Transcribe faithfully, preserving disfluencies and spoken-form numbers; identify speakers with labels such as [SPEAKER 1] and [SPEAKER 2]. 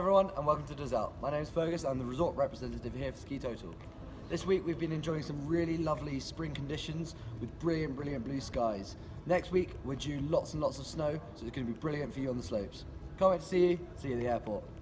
[SPEAKER 1] everyone and welcome to Deux. My name is Fergus, I'm the resort representative here for Ski Total. This week we've been enjoying some really lovely spring conditions with brilliant, brilliant blue skies. Next week we're due lots and lots of snow, so it's going to be brilliant for you on the slopes. Can't wait to see you, see you at the airport.